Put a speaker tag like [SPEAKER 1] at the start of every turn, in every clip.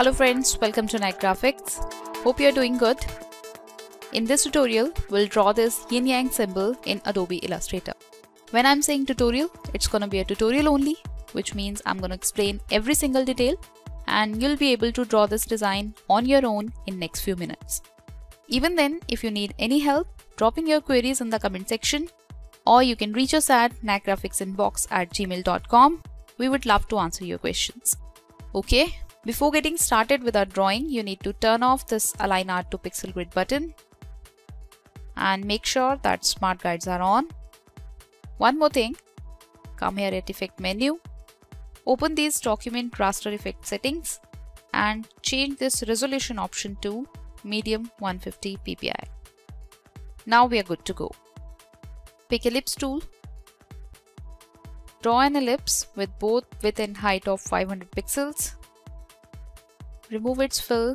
[SPEAKER 1] Hello friends, welcome to knackgraphicks. Hope you are doing good. In this tutorial, we'll draw this Yin Yang symbol in Adobe Illustrator. When I'm saying tutorial, it's gonna be a tutorial only, which means I'm gonna explain every single detail and you'll be able to draw this design on your own in next few minutes. Even then, if you need any help, drop in your queries in the comment section or you can reach us at knackgraphicsinbox@gmail.com. We would love to answer your questions. Okay, before getting started with our drawing, you need to turn off this Align Art to Pixel Grid button and make sure that Smartguides are on. One more thing, come here at Effect menu, open these Document Raster Effect settings and change this resolution option to medium 150 ppi. Now we are good to go. Pick Ellipse Tool. Draw an ellipse with both width and height of 500 pixels. Remove its fill.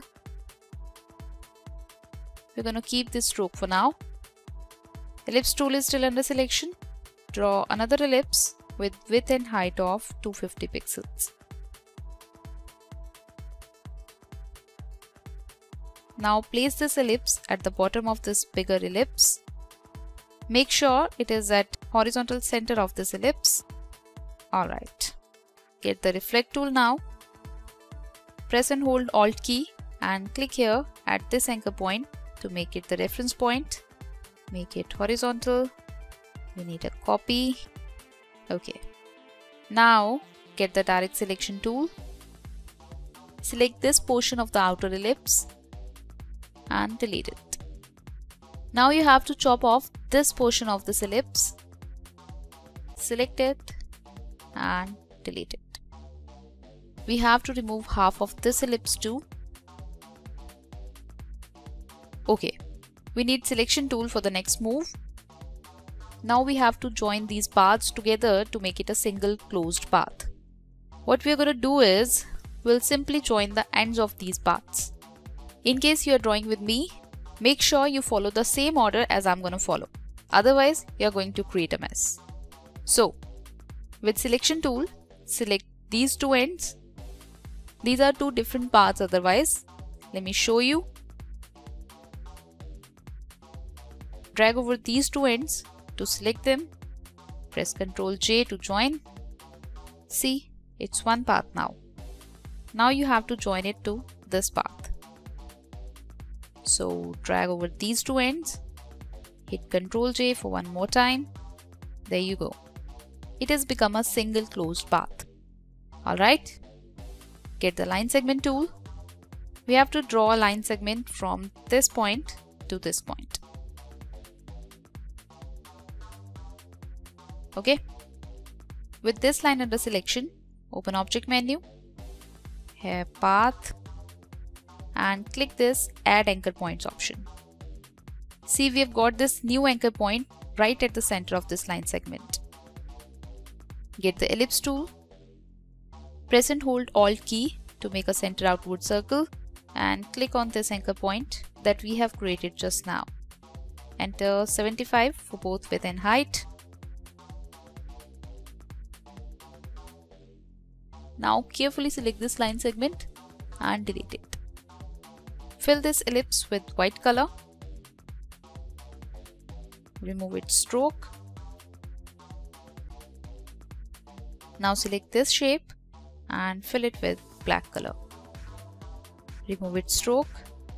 [SPEAKER 1] We're going to keep this stroke for now. Ellipse tool is still under selection. Draw another ellipse with width and height of 250 pixels. Now place this ellipse at the bottom of this bigger ellipse. Make sure it is at horizontal center of this ellipse. Alright. Get the Reflect tool now. Press and hold Alt key and click here at this anchor point to make it the reference point. Make it horizontal. We need a copy. Okay. Now get the Direct Selection tool. Select this portion of the outer ellipse and delete it. Now you have to chop off this portion of this ellipse. Select it and delete it. We have to remove half of this ellipse too. Okay, we need Selection tool for the next move. Now we have to join these paths together to make it a single closed path. What we are going to do is, we'll simply join the ends of these paths. In case you are drawing with me, make sure you follow the same order as I'm going to follow. Otherwise, you're going to create a mess. So, with Selection tool, select these two ends. These are two different paths otherwise. Let me show you. Drag over these two ends to select them. Press Ctrl J to join. See, it's one path now. Now you have to join it to this path. So drag over these two ends. Hit Ctrl J for one more time. There you go. It has become a single closed path. Alright. Get the Line Segment tool. We have to draw a line segment from this point to this point. Okay. With this line under selection, open Object menu, here Path, and click this Add Anchor Points option. See, we have got this new anchor point right at the center of this line segment. Get the Ellipse tool. Press and hold Alt key to make a center outward circle and click on this anchor point that we have created just now. Enter 75 for both width and height. Now carefully select this line segment and delete it. Fill this ellipse with white color. Remove its stroke. Now select this shape and fill it with black color. Remove its stroke.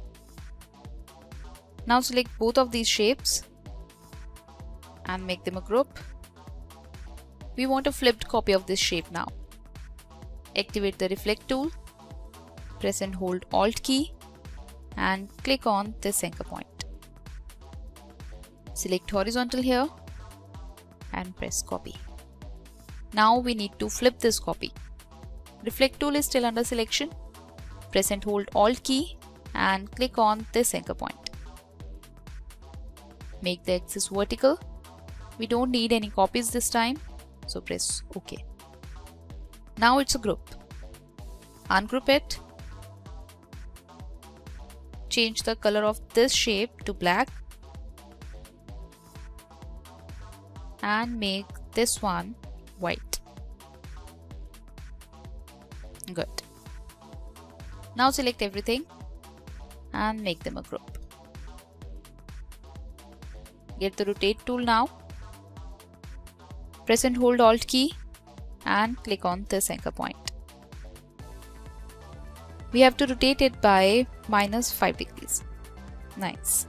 [SPEAKER 1] Now select both of these shapes and make them a group. We want a flipped copy of this shape now. Activate the Reflect tool. Press and hold Alt key and click on this anchor point. Select horizontal here and press copy. Now we need to flip this copy. Reflect tool is still under selection. Press and hold Alt key and click on this anchor point. Make the axis vertical. We don't need any copies this time, so press OK. Now it's a group. Ungroup it. Change the color of this shape to black and make this one white. Good. Now select everything and make them a group. Get the rotate tool now. Press and hold Alt key and click on this anchor point. We have to rotate it by -5 degrees. Nice.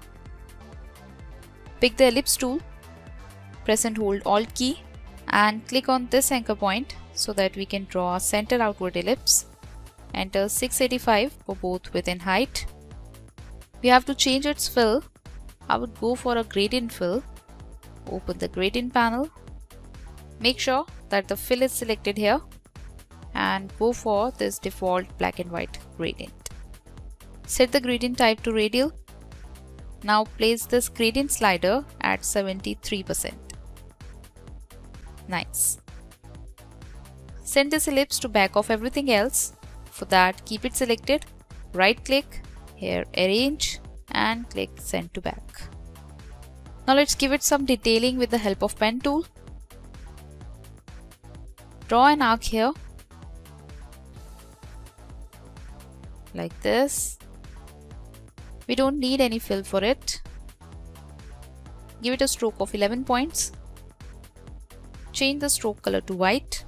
[SPEAKER 1] Pick the ellipse tool, press and hold Alt key and click on this anchor point so that we can draw a center outward ellipse. Enter 685 for both width and height. We have to change its fill. I would go for a gradient fill. Open the gradient panel. Make sure that the fill is selected here and go for this default black and white gradient. Set the gradient type to radial. Now place this gradient slider at 73%. Nice. Send this ellipse to back of everything else. For that, keep it selected, right click, here arrange and click send to back. Now let's give it some detailing with the help of pen tool. Draw an arc here, like this. We don't need any fill for it. Give it a stroke of 11 points. Change the stroke color to white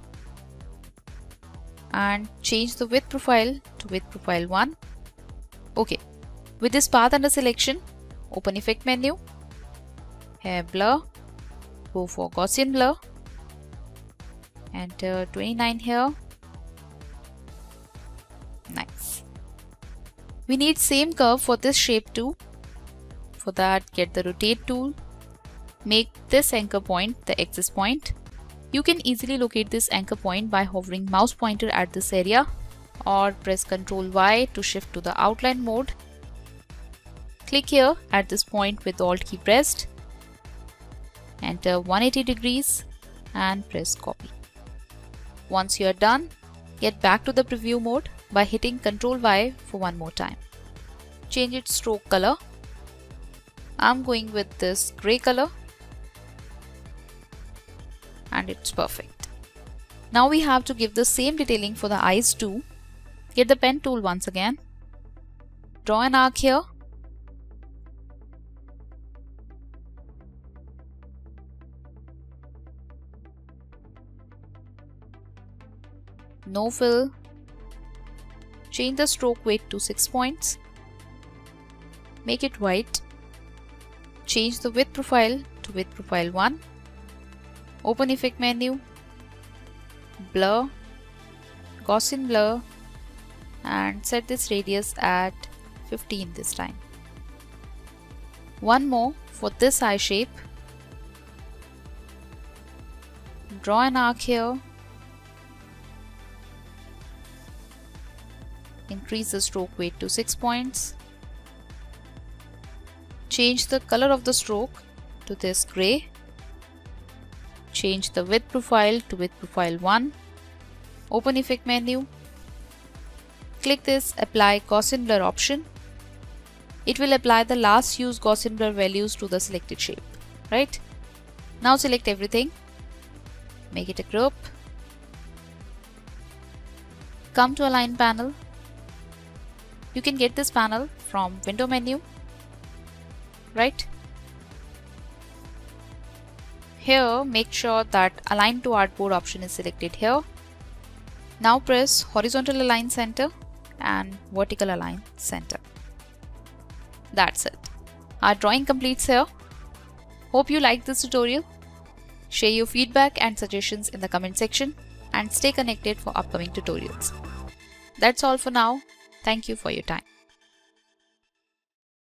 [SPEAKER 1] and change the width profile to width profile 1. Okay, with this path under selection, open effect menu, hair blur, go for Gaussian blur, enter 29 here. Nice. We need same curve for this shape too. For that, get the rotate tool, make this anchor point the axis point. You can easily locate this anchor point by hovering mouse pointer at this area or press Ctrl Y to shift to the outline mode. Click here at this point with Alt key pressed. Enter 180 degrees and press copy. Once you are done, get back to the preview mode by hitting Ctrl Y for one more time. Change its stroke color. I'm going with this gray color. And it's perfect. Now we have to give the same detailing for the eyes too. Get the pen tool once again. Draw an arc here. No fill. Change the stroke weight to 6 points. Make it white. Change the width profile to width profile 1. Open effect menu, blur, Gaussian blur and set this radius at 15 this time. One more for this eye shape. Draw an arc here. Increase the stroke weight to 6 points. Change the color of the stroke to this gray. Change the width profile to width profile 1. Open effect menu. Click this apply Gaussian blur option. It will apply the last used Gaussian blur values to the selected shape, right? Now select everything. Make it a group. Come to align panel. You can get this panel from window menu, right? Here, make sure that Align to Artboard option is selected here. Now press Horizontal Align Center and Vertical Align Center. That's it. Our drawing completes here. Hope you liked this tutorial. Share your feedback and suggestions in the comment section and stay connected for upcoming tutorials. That's all for now. Thank you for your time.